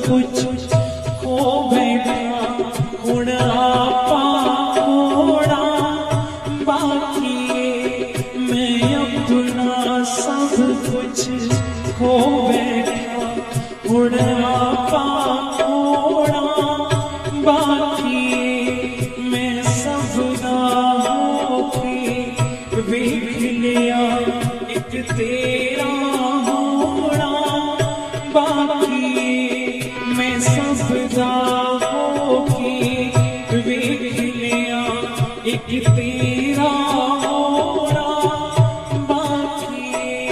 कुछ खो बैठा हुण आपा होना बाकी मैं अपना सब कुछ खो बैठा हुण आपा होना बाकी मैं सब दा होके वेख लिया एक तेरा होना बाकी मैं सब दा होके वेख लिया एक तेरा होना बाकी।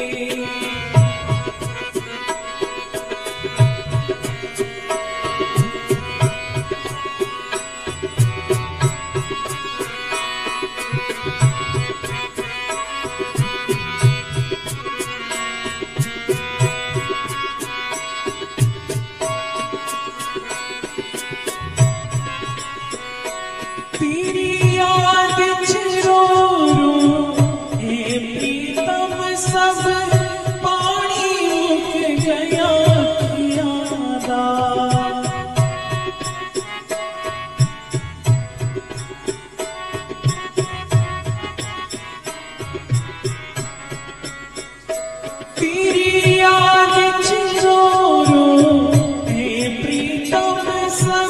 तेरी याद रो रो ए प्रीतम सब पानी उठ गया यादा तेरी याद रो रो ए प्रीतम सब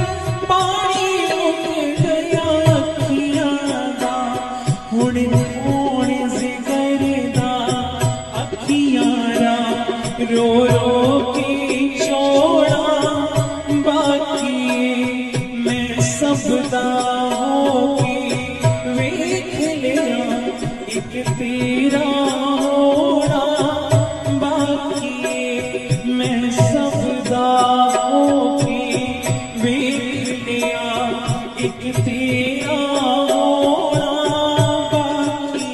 रो रो के छोड़ा बाकी मैं सब दा होके वेख लिया एक तेरा होना बाकी मैं सब दा होके वेख लिया एक तेरा होना बाकी।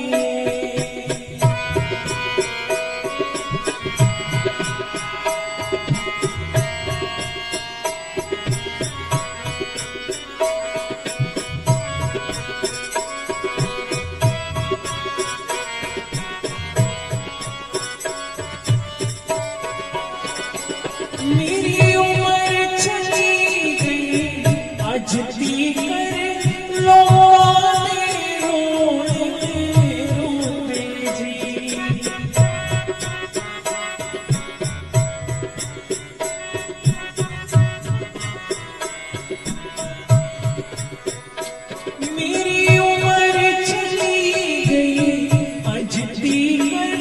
मेरी उम्र चली गई आज दी कर लोने रोते जी मेरी उम्र चली गई आज दी कर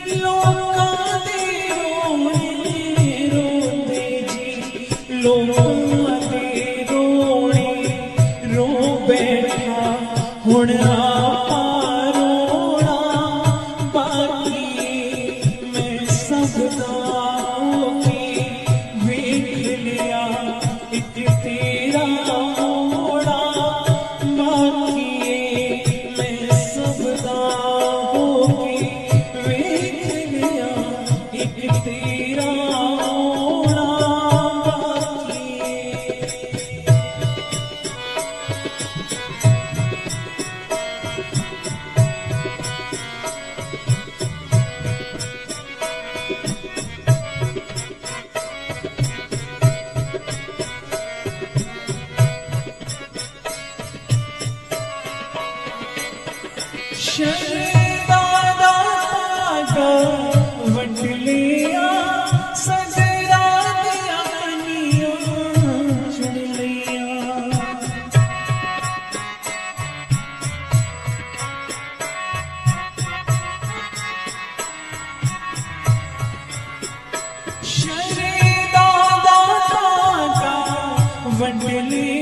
लोगों दे रोने रो बैठा हुण आपा रोना बाकी मैं सब दा होके वेख लिया एक तेरा होना बाकी मैं सब दा होके वेख लिया एक तेरा होना। शहदादा का वंड लिया सजरा दिया कनिया चुन लिया शहदादा का वंड लिया